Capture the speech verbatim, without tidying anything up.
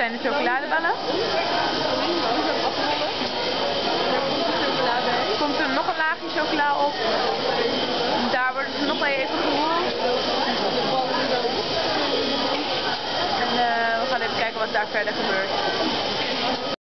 zijn de chocoladeballen. Er komt er nog een laagje chocola op. Daar worden ze nog even geroerd. En uh, we gaan even kijken wat daar verder gebeurt.